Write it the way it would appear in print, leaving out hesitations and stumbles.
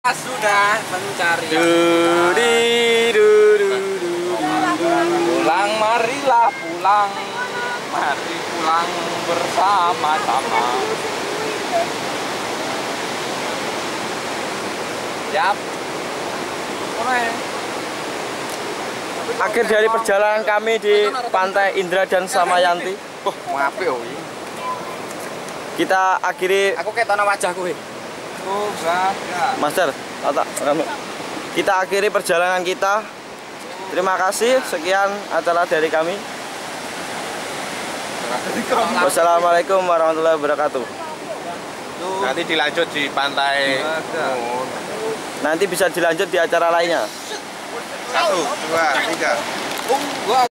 Sudah mencari pulang, marilah pulang, mari pulang bersama-sama. Yap. Akhir dari perjalanan kami di Pantai Indra dan Samayanti. Oh, ngapain oh ini? Kita akhiri. Aku kayak tanah wajahku ini. Oh, enggak. Master, kita akhiri perjalanan kita. Terima kasih, sekian acara dari kami. Wassalamualaikum warahmatullahi wabarakatuh. Nanti dilanjut di pantai. Nanti bisa dilanjut di acara lainnya. 1, 2, 3.